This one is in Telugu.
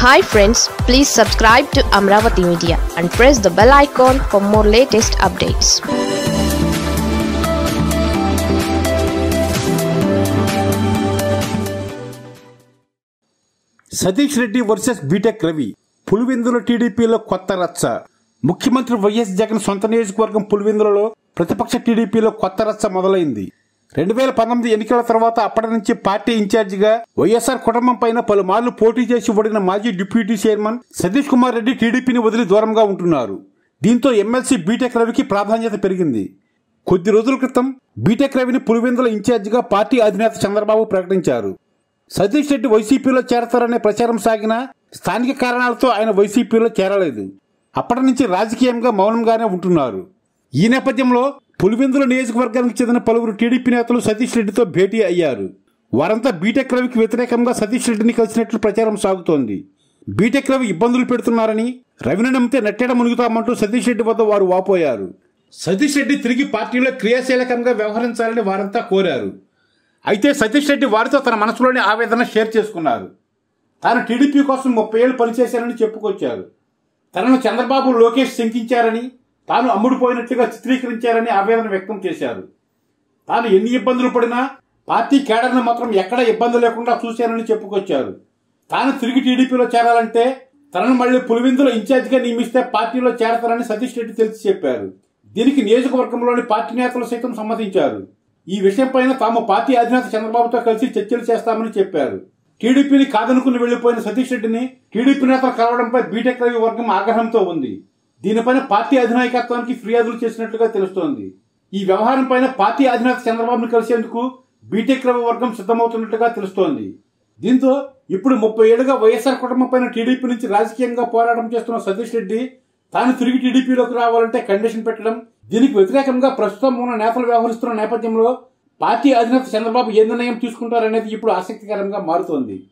Hi friends, please subscribe to Amaravathi Media and press the bell icon for more latest updates. Satish Reddy versus B.Tech Ravi. Pulivendula TDP లో కొత్త రచ్చ. ముఖ్యమంత్రి వైఎస్ జగన్ సొంత నియోజకవర్గం పులివెందులలో ప్రతిపక్ష టీడీపీలో కొత్త రచ్చ మొదలైంది. 2019 ఎన్నికల తర్వాత అప్పటి నుంచి పార్టీ ఇన్ఛార్జిగా వైఎస్ఆర్ కుటుంబం పైన పలుమార్లు పోటీ చేసి ఓడిన మాజీ డిప్యూటీ చైర్మన్ సతీష్ కుమార్ రెడ్డి టీడీపీని వదిలి దూరంగా ఉంటున్నారు. దీంతో ఎమ్మెల్సీ B.Tech రవికి ప్రాధాన్యత పెరిగింది. కొద్ది రోజుల క్రితం B.Tech రవిని పులివెందుల ఇన్ఛార్జిగా పార్టీ అధినేత చంద్రబాబు ప్రకటించారు. సతీష్ రెడ్డి వైసీపీలో చేరతారనే ప్రచారం సాగినా స్థానిక కారణాలతో ఆయన వైసీపీలో చేరలేదు. అప్పటి నుంచి రాజకీయంగా మౌనంగానే ఉంటున్నారు. ఈ నేపథ్యంలో పులివెందుల నియోజకవర్గానికి చెందిన పలువురు టీడీపీ నేతలు సతీష్ రెడ్డితో భేటీ అయ్యారు. వారంతా B.Tech రవికి వ్యతిరేకంగా సతీష్ రెడ్డిని కలిసినట్లు ప్రచారం సాగుతోంది. B.Tech రవి ఇబ్బందులు పెడుతున్నారని, రవిని నమ్మితే నట్టేట మునుగుతామంటూ సతీష్ రెడ్డి వద్ద వారు వాపోయారు. సతీష్ రెడ్డి తిరిగి పార్టీలో క్రియాశీలకంగా వ్యవహరించాలని వారంతా కోరారు. అయితే సతీష్ రెడ్డి వారితో తన మనసులోని ఆవేదన షేర్ చేసుకున్నారు. తాను టీడీపీ కోసం 30 ఏళ్లు పనిచేశారని చెప్పుకొచ్చారు. తనను చంద్రబాబు లోకేష్ శంకించారని, తాను అమ్ముడుపోయినట్లుగా చిత్రీకరించారని ఆవేదన వ్యక్తం చేశారు. తాను ఎన్ని ఇబ్బందులు పడినా పార్టీ కేడర్ను మాత్రం ఎక్కడా ఇబ్బంది లేకుండా చూశానని చెప్పుకొచ్చారు. తాను తిరిగి టీడీపీలో చేరాలంటే తనను మళ్లీ పులివెందుల ఇన్ఛార్జిగా నియమిస్తే పార్టీలో చేరతారని సతీష్ రెడ్డి తెలిసి చెప్పారు. దీనికి నియోజకవర్గంలోని పార్టీ నేతలు సైతం సమ్మతించారు. ఈ విషయంపైన తాము పార్టీ అధినేత చంద్రబాబుతో కలిసి చర్చలు చేస్తామని చెప్పారు. టీడీపీని కాదనుకుని వెళ్లిపోయిన సతీష్ రెడ్డిని టీడీపీ నేతలు కలవడంపై B.Tech రవి వర్గం ఆగ్రహంతో ఉంది. దీనిపైన పార్టీ అధినాయకత్వానికి ఫిర్యాదులు చేసినట్లుగా తెలుస్తోంది. ఈ వ్యవహారం పైన పార్టీ అధినేత చంద్రబాబును కలిసేందుకు B.Tech రవి వర్గం సిద్ధమవుతున్నట్లుగా తెలుస్తోంది. దీంతో ఇప్పుడు 30 ఏళ్లుగా వైఎస్ఆర్ కుటుంబం పైన టీడీపీ నుంచి రాజకీయంగా పోరాటం చేస్తున్న సతీష్ రెడ్డి తాను తిరిగి టీడీపీలోకి రావాలంటే కండిషన్ పెట్టడం, దీనికి వ్యతిరేకంగా ప్రస్తుతం ఉన్న నేతలు వ్యవహరిస్తున్న నేపథ్యంలో పార్టీ అధినేత చంద్రబాబు ఏ నిర్ణయం తీసుకుంటారనేది ఇప్పుడు ఆసక్తికరంగా మారుతోంది.